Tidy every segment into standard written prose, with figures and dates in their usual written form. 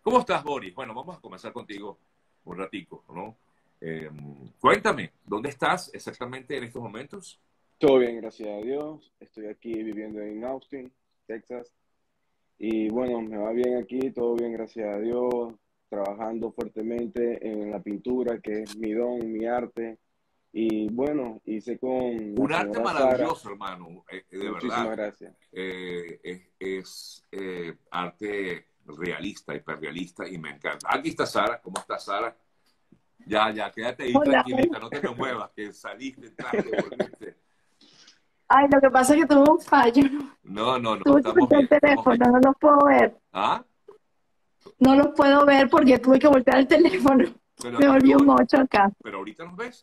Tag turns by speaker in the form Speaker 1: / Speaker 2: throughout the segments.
Speaker 1: ¿Cómo estás, Boris? Bueno, vamos a comenzar contigo un ratico, ¿no? Eh, Cuéntame, ¿dónde estás exactamente en estos momentos?
Speaker 2: Todo bien, gracias a Dios. Estoy aquí viviendo en Austin, Texas. Y bueno, me va bien aquí, todo bien, gracias a Dios. Trabajando fuertemente en la pintura, que es mi don, mi arte. Y bueno, hice con la
Speaker 1: Un arte
Speaker 2: señora Sara.
Speaker 1: maravilloso, hermano, de verdad.
Speaker 2: Muchísimas gracias.
Speaker 1: Es arte realista, hiperrealista y me encanta. Aquí está Sara, ¿cómo está Sara? Ya, quédate ahí
Speaker 3: Hola.
Speaker 1: tranquilita, no te me muevas, que saliste, entraste, volviste.
Speaker 3: Ay, lo que pasa es que tuve un fallo.
Speaker 1: No,
Speaker 3: Tuve que
Speaker 1: estamos
Speaker 3: voltear
Speaker 1: bien,
Speaker 3: el
Speaker 1: estamos bien.
Speaker 3: teléfono, no los puedo ver.
Speaker 1: ¿Ah?
Speaker 3: No los puedo ver porque tuve que voltear el teléfono.
Speaker 1: Pero,
Speaker 3: Me volví un ocho acá.
Speaker 1: pero ahorita nos ves.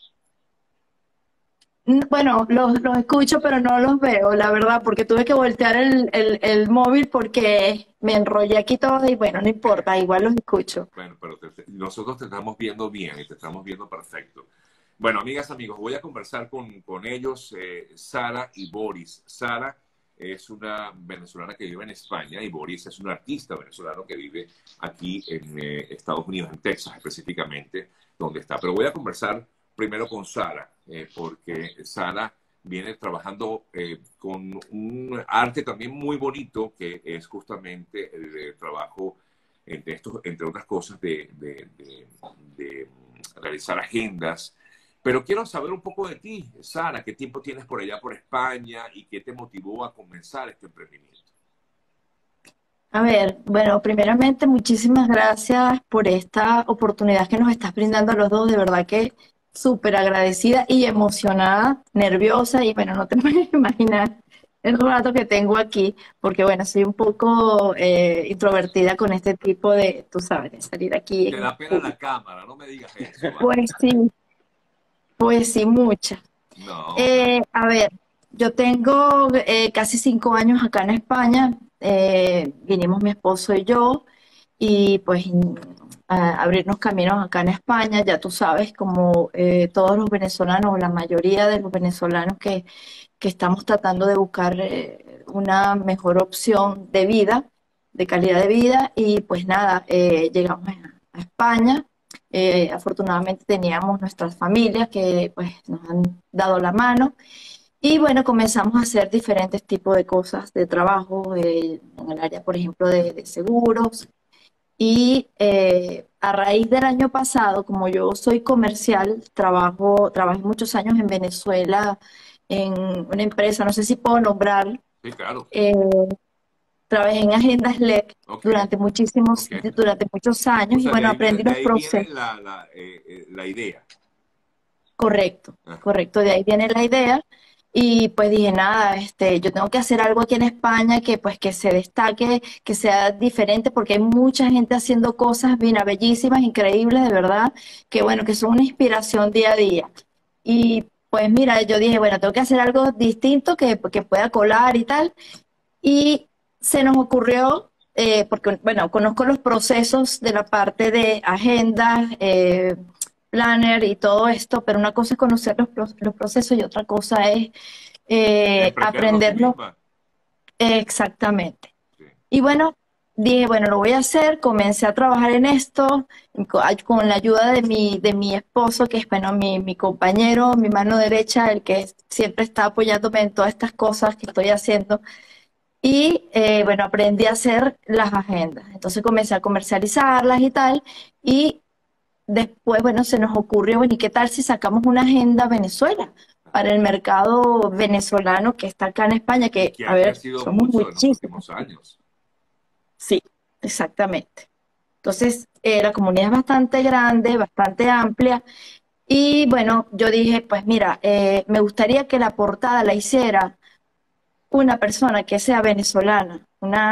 Speaker 3: Bueno, los escucho, pero no los veo, la verdad, porque tuve que voltear el móvil porque me enrollé aquí todo y bueno, no importa, igual los escucho.
Speaker 1: Bueno, pero nosotros te estamos viendo bien y te estamos viendo perfecto. Bueno, amigas, amigos, voy a conversar con ellos, Sara y Boris. Sara es una venezolana que vive en España y Boris es un artista venezolano que vive aquí en Estados Unidos, en Texas específicamente, donde está. Pero voy a conversar primero con Sara, porque Sara viene trabajando con un arte también muy bonito, que es justamente el trabajo entre, entre otras cosas, de realizar agendas. Pero quiero saber un poco de ti, Sara, qué tiempo tienes por allá por España y qué te motivó a comenzar este emprendimiento.
Speaker 3: A ver, bueno, primeramente muchísimas gracias por esta oportunidad que nos estás brindando a los dos, de verdad que súper agradecida y emocionada, nerviosa y bueno, no te puedes imaginar el rato que tengo aquí, porque bueno, soy un poco introvertida con este tipo de, tú sabes, de salir aquí
Speaker 1: Te
Speaker 3: en
Speaker 1: da pena la
Speaker 3: público.
Speaker 1: cámara, no me digas eso, ¿vale?
Speaker 3: Pues sí, mucha.
Speaker 1: No, pero
Speaker 3: A ver, yo tengo casi 5 años acá en España. Vinimos mi esposo y yo, y pues a abrirnos caminos acá en España. Ya tú sabes, como todos los venezolanos, o la mayoría de los venezolanos que estamos tratando de buscar una mejor opción de vida, de calidad de vida, y pues nada, llegamos a España. Afortunadamente teníamos nuestras familias que pues nos han dado la mano y bueno, comenzamos a hacer diferentes tipos de cosas de trabajo en el área, por ejemplo, de seguros. Y a raíz del año pasado, como yo soy comercial, trabajé muchos años en Venezuela en una empresa, no sé si puedo nombrar,
Speaker 1: sí, claro.
Speaker 3: eh, trabajé en Agendas LED
Speaker 1: Ok, ok.
Speaker 3: durante muchos
Speaker 1: O
Speaker 3: años y
Speaker 1: sea,
Speaker 3: bueno, aprendí
Speaker 1: de
Speaker 3: los
Speaker 1: ahí viene
Speaker 3: procesos.
Speaker 1: la idea.
Speaker 3: Correcto,
Speaker 1: Ajá.
Speaker 3: correcto, de ahí viene la idea. Y pues dije, nada, yo tengo que hacer algo aquí en España que pues que se destaque, que sea diferente, porque hay mucha gente haciendo cosas bien, bellísimas, increíbles, de verdad, que bueno, que son una inspiración día a día. Y pues mira, yo dije, bueno, tengo que hacer algo distinto que pueda colar y tal. Y se nos ocurrió, porque bueno, conozco los procesos de la parte de agenda, planner y todo esto, pero una cosa es conocer los procesos y otra cosa es
Speaker 1: Emprenderlo tú
Speaker 3: aprenderlo
Speaker 1: misma.
Speaker 3: exactamente.
Speaker 1: Sí.
Speaker 3: Y bueno, dije, bueno, lo voy a hacer, comencé a trabajar en esto con la ayuda de mi esposo, que es, bueno, mi compañero, mi mano derecha, el que siempre está apoyándome en todas estas cosas que estoy haciendo. Y bueno, aprendí a hacer las agendas. Entonces comencé a comercializarlas y tal. Y después, bueno, se nos ocurrió, bueno, ¿y qué tal si sacamos una agenda Venezuela para el mercado venezolano que está acá en España?
Speaker 1: Y
Speaker 3: Que,
Speaker 1: que
Speaker 3: a
Speaker 1: ha
Speaker 3: ver,
Speaker 1: crecido
Speaker 3: somos
Speaker 1: mucho en los
Speaker 3: muchísimos.
Speaker 1: últimos años.
Speaker 3: Sí, exactamente. Entonces, la comunidad es bastante grande, bastante amplia. Y bueno, yo dije, pues mira, me gustaría que la portada la hiciera una persona que sea venezolana,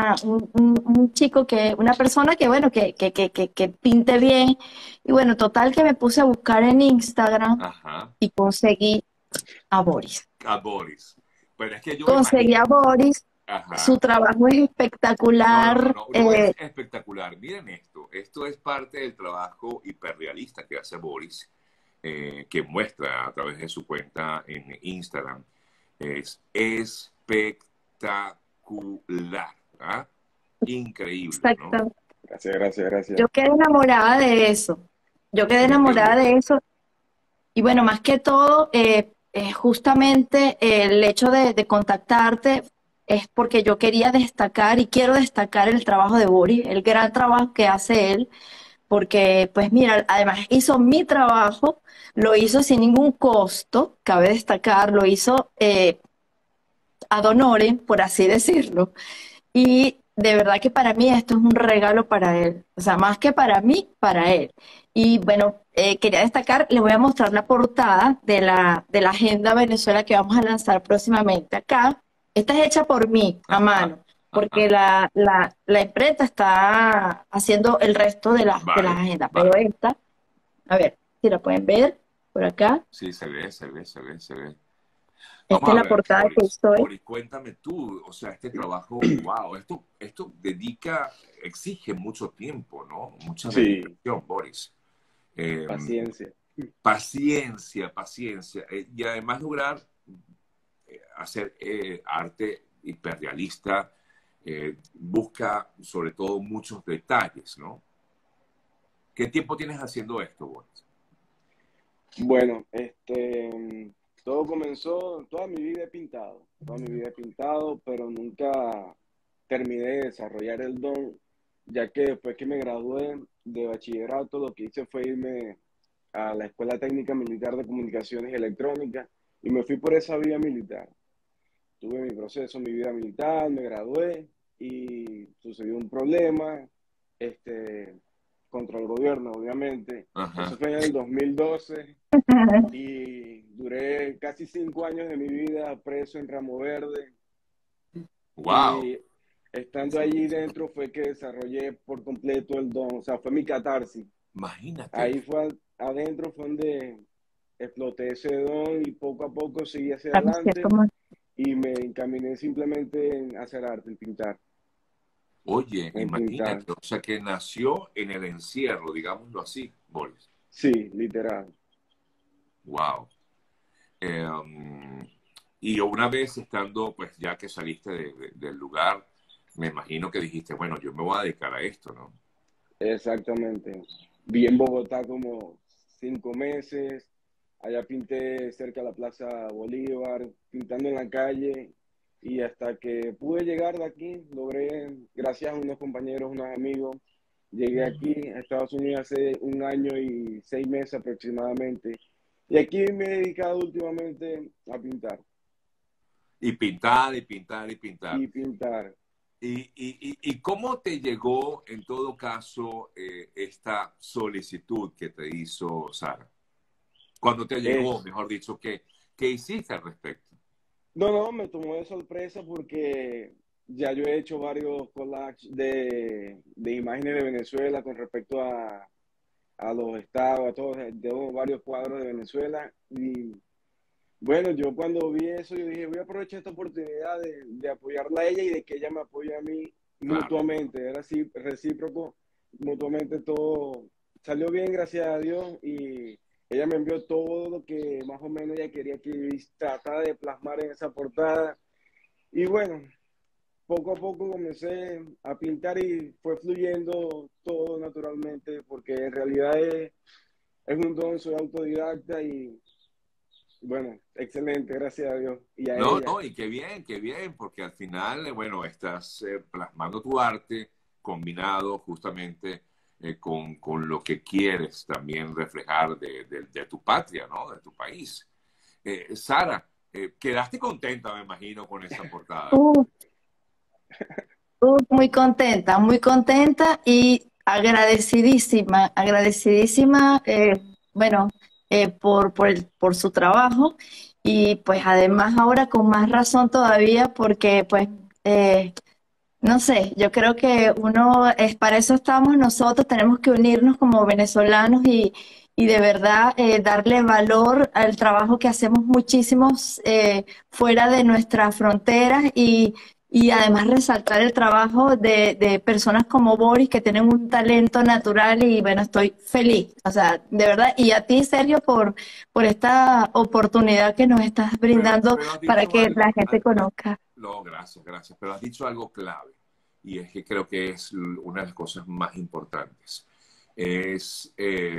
Speaker 3: un chico una persona que, bueno, que pinte bien. Y bueno, total que me puse a buscar en Instagram
Speaker 1: Ajá.
Speaker 3: y conseguí a Boris.
Speaker 1: A Boris. Pero es que yo me
Speaker 3: Conseguí a
Speaker 1: imagino.
Speaker 3: Boris, su
Speaker 1: Ajá.
Speaker 3: trabajo es espectacular.
Speaker 1: No es espectacular. Miren esto. Esto es parte del trabajo hiperrealista que hace Boris, que muestra a través de su cuenta en Instagram. Es espectacular. ¿Ah? Increíble, ¿no?
Speaker 2: Gracias, gracias, gracias.
Speaker 3: Yo quedé enamorada de eso. Yo quedé
Speaker 1: Mira qué
Speaker 3: enamorada
Speaker 1: bien.
Speaker 3: de eso. Y bueno, más que todo, justamente el hecho de contactarte es porque yo quería destacar y quiero destacar el trabajo de Boris, el gran trabajo que hace él, porque pues mira, además hizo mi trabajo, lo hizo sin ningún costo, cabe destacar, lo hizo ad honorem, por así decirlo. Y de verdad que para mí esto es un regalo para él, o sea, más que para mí, para él. Y bueno, quería destacar, les voy a mostrar la portada de la Agenda Venezuela que vamos a lanzar próximamente acá. Esta es hecha por mí, a
Speaker 1: Ajá,
Speaker 3: mano, porque
Speaker 1: ajá.
Speaker 3: la imprenta está haciendo el resto de las
Speaker 1: Vale,
Speaker 3: agendas, pero
Speaker 1: vale.
Speaker 3: esta, a ver, si la pueden ver por acá,
Speaker 1: Sí, se ve, se ve, se ve, se ve.
Speaker 3: esta
Speaker 1: Vamos
Speaker 3: es
Speaker 1: a
Speaker 3: la
Speaker 1: ver,
Speaker 3: portada que
Speaker 1: Boris.
Speaker 3: hizo él.
Speaker 1: Boris, cuéntame tú, o sea, este trabajo, wow, esto dedica, exige mucho tiempo, ¿no? Mucha
Speaker 2: Sí,
Speaker 1: dedicación, Boris. Eh,
Speaker 2: paciencia.
Speaker 1: paciencia, paciencia. Y además lograr hacer arte hiperrealista busca sobre todo muchos detalles, ¿no? ¿Qué tiempo tienes haciendo esto, Boris?
Speaker 2: Bueno, todo comenzó, toda mi vida he pintado, pero nunca terminé de desarrollar el don, ya que después que me gradué de bachillerato, lo que hice fue irme a la Escuela Técnica Militar de Comunicaciones y Electrónica y me fui por esa vía militar. Tuve mi proceso, mi vida militar, me gradué y sucedió un problema, este, contra el gobierno, obviamente. Eso
Speaker 1: Ajá.
Speaker 2: fue en el 2012 y duré casi 5 años de mi vida preso en Ramo Verde
Speaker 1: Wow,
Speaker 2: y estando allí dentro fue que desarrollé por completo el don, o sea, fue mi catarsis.
Speaker 1: imagínate.
Speaker 2: Ahí fue adentro fue donde exploté ese don y poco a poco seguí hacia
Speaker 3: Vamos a ver
Speaker 2: adelante
Speaker 3: cómo-
Speaker 2: y me encaminé simplemente en hacer arte,
Speaker 1: Oye,
Speaker 2: en pintar.
Speaker 1: imagínate, o sea que nació en el encierro, digámoslo así, Boris.
Speaker 2: Sí, literal.
Speaker 1: Wow. Y una vez estando, pues ya que saliste del lugar, me imagino que dijiste, bueno, yo me voy a dedicar a esto, ¿no?
Speaker 2: Exactamente. Vi en Bogotá como 5 meses. Allá pinté cerca de la Plaza Bolívar, pintando en la calle. Y hasta que pude llegar de aquí, logré, gracias a unos compañeros, unos amigos, llegué aquí a Estados Unidos hace 1 año y 6 meses aproximadamente. Y aquí me he dedicado últimamente a pintar
Speaker 1: Y pintar y pintar y pintar.
Speaker 2: y pintar.
Speaker 1: ¿Y cómo te llegó, en todo caso, esta solicitud que te hizo Sara? ¿Cuándo te llegó,
Speaker 2: Es,
Speaker 1: mejor dicho, qué hiciste al respecto?
Speaker 2: no, no, me tomó de sorpresa porque ya yo he hecho varios collages de imágenes de Venezuela con respecto a los estados, a todos, tengo varios cuadros de Venezuela. Y bueno, yo cuando vi eso, yo dije, voy a aprovechar esta oportunidad de apoyarla a ella y de que ella me apoye a mí
Speaker 1: Claro.
Speaker 2: mutuamente. Era así, recíproco, mutuamente todo salió bien, gracias a Dios. Y ella me envió todo lo que más o menos ella quería que yo tratara de plasmar en esa portada. Y bueno, poco a poco comencé a pintar y fue fluyendo todo naturalmente, porque en realidad es un don, soy autodidacta y bueno, excelente, gracias a Dios y a
Speaker 1: No,
Speaker 2: ella.
Speaker 1: no, y qué bien, porque al final, bueno, estás plasmando tu arte combinado justamente con lo que quieres también reflejar de tu patria, ¿no? De tu país. Sara, quedaste contenta, me imagino, con esa portada.
Speaker 3: Uh, muy contenta y agradecidísima, agradecidísima, bueno, por su trabajo y pues además ahora con más razón todavía porque pues, no sé, yo creo que uno, es para eso estamos nosotros, tenemos que unirnos como venezolanos y de verdad darle valor al trabajo que hacemos muchísimos fuera de nuestras fronteras y además resaltar el trabajo de personas como Boris que tienen un talento natural y bueno, estoy feliz, o sea, de verdad, y a ti, Sergio, por esta oportunidad que nos estás brindando
Speaker 1: Pero has
Speaker 3: para
Speaker 1: dicho
Speaker 3: que la
Speaker 1: algo,
Speaker 3: gente conozca.
Speaker 1: no, gracias, gracias, pero has dicho algo clave. y es que creo que es una de las cosas más importantes. Es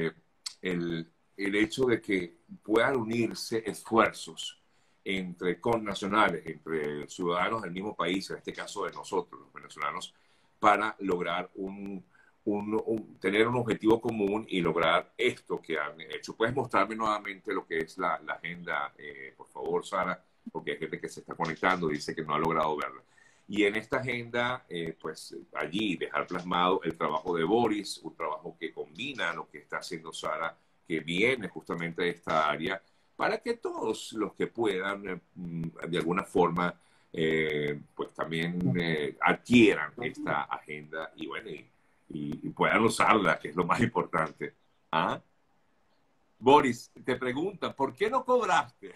Speaker 1: el hecho de que puedan unirse esfuerzos entre connacionales, entre ciudadanos del mismo país, en este caso de nosotros, los venezolanos, para lograr tener un objetivo común y lograr esto que han hecho. ¿Puedes mostrarme nuevamente lo que es la agenda, por favor, Sara? Porque hay gente que se está conectando y dice que no ha logrado verla. Y en esta agenda, pues allí dejar plasmado el trabajo de Boris, un trabajo que combina lo que está haciendo Sara, que viene justamente de esta área, para que todos los que puedan, de alguna forma, pues también adquieran esta agenda y, bueno, y puedan usarla, que es lo más importante. ¿Ah? Boris, te preguntan, ¿por qué no cobraste?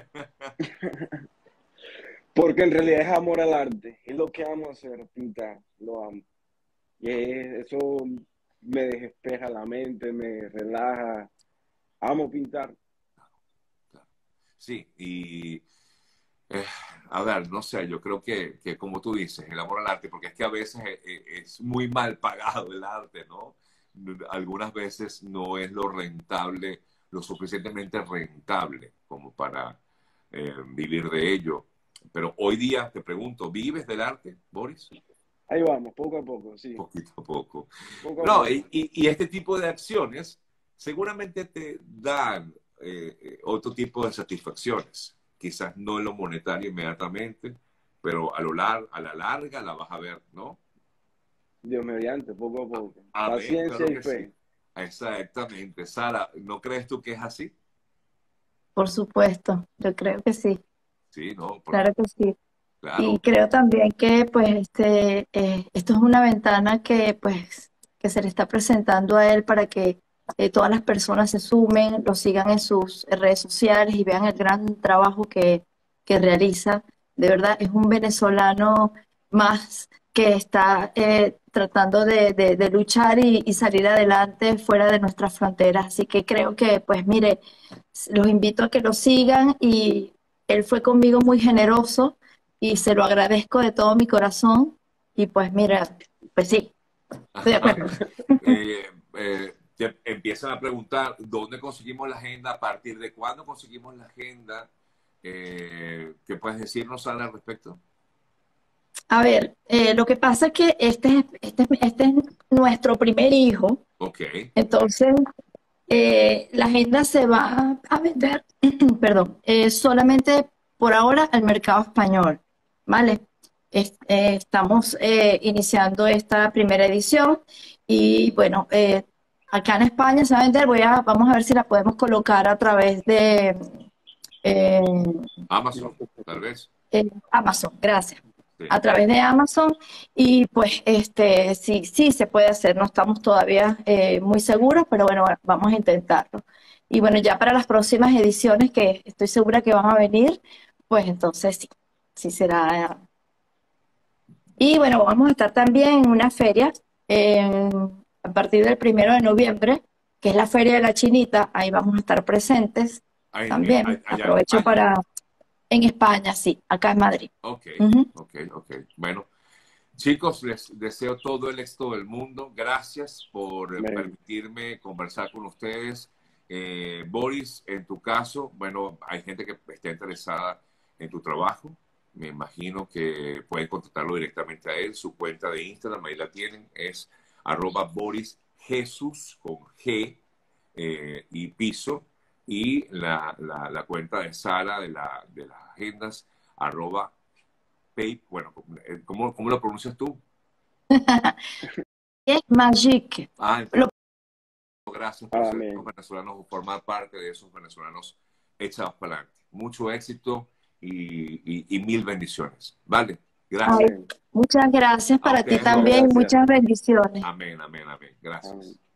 Speaker 2: Porque en realidad es amor al arte, es lo que amo hacer, pintar, lo amo. Y eso me despeja la mente, me relaja, amo pintar.
Speaker 1: Sí, y a ver, no sé, yo creo que como tú dices, el amor al arte, porque es que a veces es muy mal pagado el arte, ¿no? Algunas veces no es lo rentable, lo suficientemente rentable como para vivir de ello. Pero hoy día te pregunto, ¿vives del arte, Boris?
Speaker 2: Ahí vamos, poco a poco, sí.
Speaker 1: Poquito a poco.
Speaker 2: Poco a
Speaker 1: No,
Speaker 2: poco.
Speaker 1: y este tipo de acciones seguramente te dan otro tipo de satisfacciones. Quizás no en lo monetario inmediatamente, pero a la larga la vas a ver, ¿no?
Speaker 2: Dios mediante, poco a poco.
Speaker 1: Amén,
Speaker 2: Paciencia
Speaker 1: claro
Speaker 2: y
Speaker 1: que
Speaker 2: fe.
Speaker 1: sí. Exactamente. Sara, ¿no crees tú que es así?
Speaker 3: Por supuesto, yo creo que sí,
Speaker 1: Sí, ¿no?
Speaker 3: claro que sí. Y
Speaker 1: Claro.
Speaker 3: creo también que pues esto es una ventana que pues que se le está presentando a él para que todas las personas se sumen, lo sigan en sus redes sociales y vean el gran trabajo que realiza. De verdad, es un venezolano más que está tratando de luchar y salir adelante fuera de nuestras fronteras. Así que creo que, pues mire, los invito a que lo sigan y él fue conmigo muy generoso y se lo agradezco de todo mi corazón. Y pues mira, pues sí, estoy de acuerdo.
Speaker 1: Te empiezan a preguntar dónde conseguimos la agenda, a partir de cuándo conseguimos la agenda. ¿Qué puedes decirnos, Sara, al respecto?
Speaker 3: A ver, lo que pasa es que este es nuestro primer hijo,
Speaker 1: Ok.
Speaker 3: entonces la agenda se va a vender, perdón, solamente por ahora al mercado español, ¿vale? Estamos iniciando esta primera edición y bueno, acá en España se va a vender, vamos a ver si la podemos colocar a través de eh,
Speaker 1: Amazon, tal vez.
Speaker 3: Amazon, gracias.
Speaker 1: Sí.
Speaker 3: A través de Amazon y pues sí, sí se puede hacer, no estamos todavía muy seguros, pero bueno, vamos a intentarlo. Y bueno, ya para las próximas ediciones que estoy segura que van a venir, pues entonces sí, sí será. Y bueno, vamos a estar también en una feria a partir del 1 de noviembre, que es la Feria de la Chinita, ahí vamos a estar presentes también.
Speaker 1: Allá en
Speaker 3: Aprovecho
Speaker 1: España.
Speaker 3: en España, sí, acá en Madrid.
Speaker 1: Ok,
Speaker 3: Ujú.
Speaker 1: ok. Bueno, chicos, les deseo todo el éxito del mundo. Gracias por
Speaker 2: Amén.
Speaker 1: permitirme conversar con ustedes. Boris, en tu caso, bueno, hay gente que está interesada en tu trabajo. Me imagino que pueden contactarlo directamente a él. Su cuenta de Instagram, ahí la tienen, es @BorisJesus con G y piso. Y la cuenta de Sara de las agendas, bueno, ¿cómo lo pronuncias tú?
Speaker 3: Es Magic.
Speaker 1: Ah,
Speaker 3: Lo
Speaker 1: gracias por ser
Speaker 2: Amén.
Speaker 1: venezolanos o formar parte de esos venezolanos echados para adelante. Mucho éxito y mil bendiciones. Vale,
Speaker 3: Ay,
Speaker 1: gracias.
Speaker 2: Amén.
Speaker 3: muchas gracias
Speaker 1: A
Speaker 3: para ti
Speaker 1: ustedes dos.
Speaker 3: también,
Speaker 2: Gracias.
Speaker 3: muchas bendiciones.
Speaker 1: Amén. Gracias.
Speaker 2: Amén.